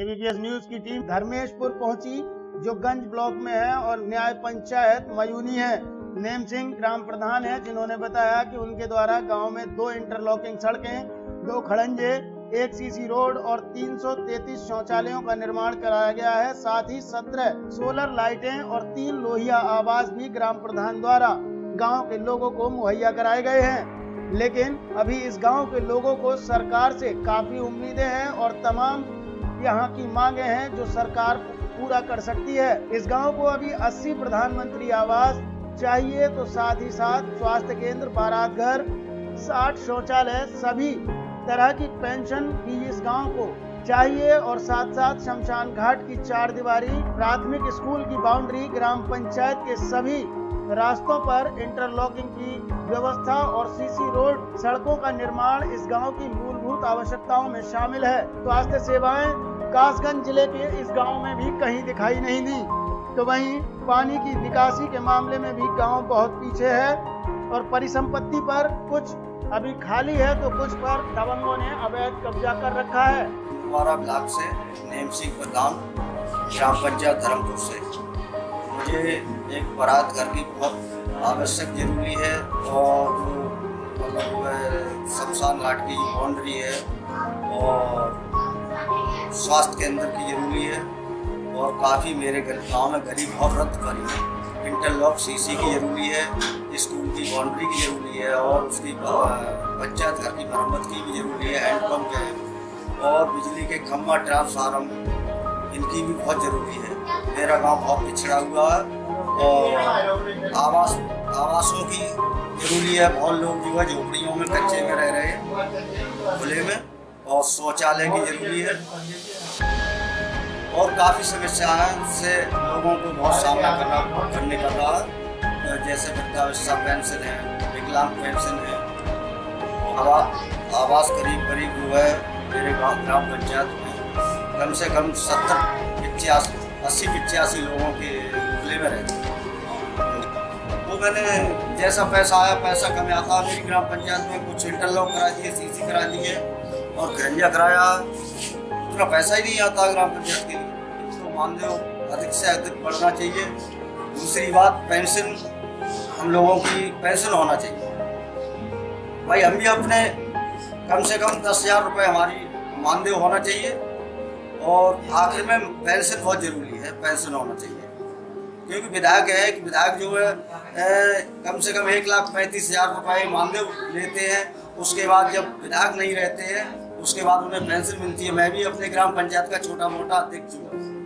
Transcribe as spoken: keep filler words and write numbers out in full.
ABPS news की team Dharmeshpur पहुंची, जो गंज ब्लॉक में है और न्याय पंचायत मयूनी है। नेम सिंह ग्राम प्रधान है, जिन्होंने बताया कि उनके द्वारा गांव में दो इंटरलॉकिंग सड़कें, दो खड़ंजे, एक सीसी रोड और तीन सौ तैंतीस शौचालयों का निर्माण कराया गया है। साथ ही सत्रह सोलर लाइटें और तीन लोहिया आवास भी ग्राम प्रधान द्वारा गांव के लोगों को मुहैया कराए गए हैं। लेकिन अभी इस गांव के लोगों को सरकार से काफी उम्मीदें हैं और तमाम यहाँ की मांगे हैं जो सरकार पूरा कर सकती है। इस गांव को अभी अस्सी प्रधानमंत्री आवास चाहिए, तो साथ ही साथ स्वास्थ्य केंद्र, बारात घर, साठ शौचालय, सभी तरह की पेंशन भी इस गांव को चाहिए और साथ साथ शमशान घाट की चार दीवारी, प्राथमिक स्कूल की बाउंड्री, ग्राम पंचायत के सभी रास्तों पर इंटरलॉकिंग की व्यवस्था और सीसी रोड सड़कों का निर्माण इस गांव की मूलभूत आवश्यकताओं में शामिल है। स्वास्थ्य सेवाएं कासगंज जिले के इस गांव में भी कहीं दिखाई नहीं दी। तो वहीं पानी की निकासी के मामले में भी गांव बहुत पीछे है और परिसंपत्ति पर कुछ अभी खाली है तो कुछ पर दबंगों ने अवैध कब्जा कर रखा है। हमारा ब्लॉक से नेम सिंह प्रधान, ग्राम पंचायत धर्मपुर से। मुझे एक बारात घर की बहुत आवश्यक जरूरी है और मतलब शमशान घाट की बाउंड्री है और स्वास्थ्य केंद्र की जरूरी है और काफ़ी मेरे गाँव में गरीब और रद्द पड़ी है। इंटरलॉक सीसी की जरूरी है, स्कूल की बाउंड्री की जरूरी है और उसकी पंचायत घर की मरम्मत की भी जरूरी है, हैंडपम्प है और बिजली के खम्भा, ट्रांसफार्म, इनकी भी बहुत ज़रूरी है। मेरा गांव बहुत पिछड़ा हुआ है और आवास आवासों की जरूरी है। बहुत लोग जो है झोपड़ियों में, कच्चे में रह रहे हैं खुले में, और शौचालय की जरूरी है और काफ़ी समस्याएं से लोगों को बहुत सामना करना करने का रहा है। जैसे वृद्धावस्था पेंशन है, विकलांग पेंशन है, आवा, आवास करीब करीब जो है मेरे गाँव ग्राम पंचायत में कम से कम सत्तर पिचासी अस्सी पिचासी लोगों के खुले में रहते हैं। वो मैंने जैसा पैसा आया, पैसा कम आता, मेरी ग्राम पंचायत में कुछ इंटरलॉक करा दिए, सीसी करा दिए और खरंजा कराया, उतना पैसा ही नहीं आता ग्राम पंचायत के लिए। तो मानदेय अधिक से अधिक बढ़ना चाहिए। दूसरी बात, पेंशन, हम लोगों की पेंशन होना चाहिए। भाई हम भी अपने कम से कम दस हजार रुपये हमारी मानदेय होना चाहिए और आखिर में पेंशन बहुत ज़रूरी है, पेंशन होना चाहिए। क्योंकि विधायक है कि विधायक जो है ए, कम से कम एक लाख पैंतीस हजार रुपये मानदेय लेते हैं, उसके बाद जब विधायक नहीं रहते हैं उसके बाद उन्हें पेंशन मिलती है। मैं भी अपने ग्राम पंचायत का छोटा मोटा अध्यक्ष हूँ।